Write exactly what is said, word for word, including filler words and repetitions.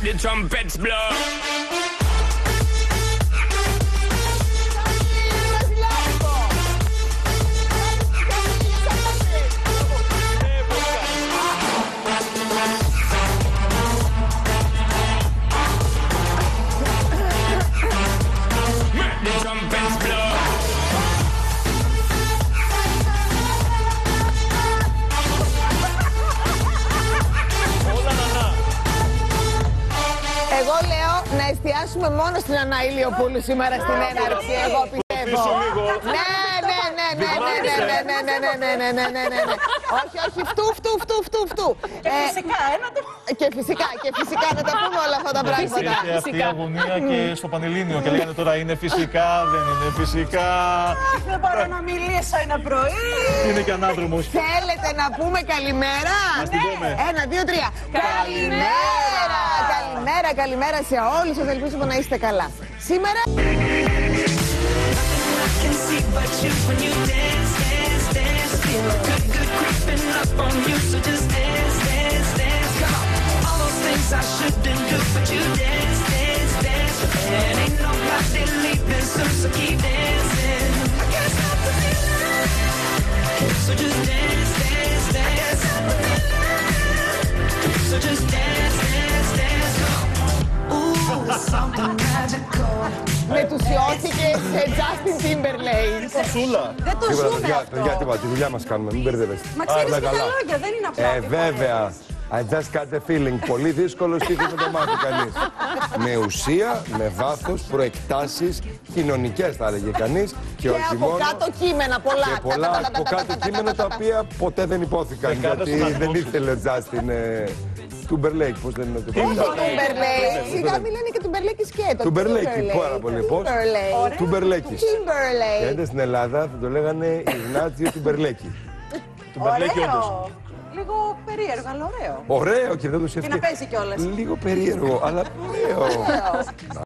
the trumpets blow. Εγώ λέω να εστιάσουμε μόνο στην Ανά Ηλιοπούλου σήμερα στην έναρξη, εγώ πιστεύω. Ναι, ναι, ναι, ναι, ναι, ναι, ναι, ναι, ναι, ναι, ναι, ναι, ναι, ναι, ναι. Όχι, όχι, φτού, φτού, φτού, φτού, φτού. Και φυσικά, ένα το... Και φυσικά, και φυσικά να τα πούμε όλα αυτά τα πράγματα. Είχε αυτή η αγωνία και στο Πανελλήνιο και λέγανε τώρα είναι φυσικά, δεν είναι φυσικά. Δεν μπορώ να μιλήσω ένα πρωί. Είναι και ανάδρομος. Θέλετε να πούμε καλημέρα? Ένα, δύο, τρία. Καλημέρα! Καλημέρα, καλημέρα σε όλους σας. Ελπίζουμε να είστε καλά. Σήμερα... I shouldn't do, but you dance, dance, dance. And ain't nobody leaving soon, so keep dancing. I can't stop the feeling. So just dance, dance, dance. I can't stop the feeling. So just dance, dance, dance. Ooh, it's something magical. Μετουσιώθηκε σε Justin Timberlake. Σούλα. Δεν το ζούμε αυτό. Γιατί τη δουλειά μας κάνουμε, μην μπερδεύεστε. Μα ξέρεις και τα λόγια, δεν είναι απλά. Ε, βέβαια. I just got the feeling. Πολύ δύσκολο στίχο να το μάθει κανείς. Με ουσία, με βάθος, προεκτάσεις, κοινωνικές θα έλεγε κανείς. Και, Και όχι από μόνο. κάτω κείμενα πολλά. Και πολλά από κάτω κείμενα τα οποία ποτέ δεν υπόθηκαν. Γιατί δεν ήθελε ο Justin Timberlake. Πώς δεν είναι το Timberlake. Σιγά μην λένε και Timberlake σκέτο. Timberlake, πάρα πολύ. Πώς? Timberlake. Και στην Ελλάδα θα το λέγανε Ιγνάτζιο Timberlake. Ωραίο. Λίγο περίεργο, αλλά ωραίο. Ωραίο και δεν το σκέφτηκα. Και να παίζει κιόλας. Λίγο περίεργο, αλλά ωραίο.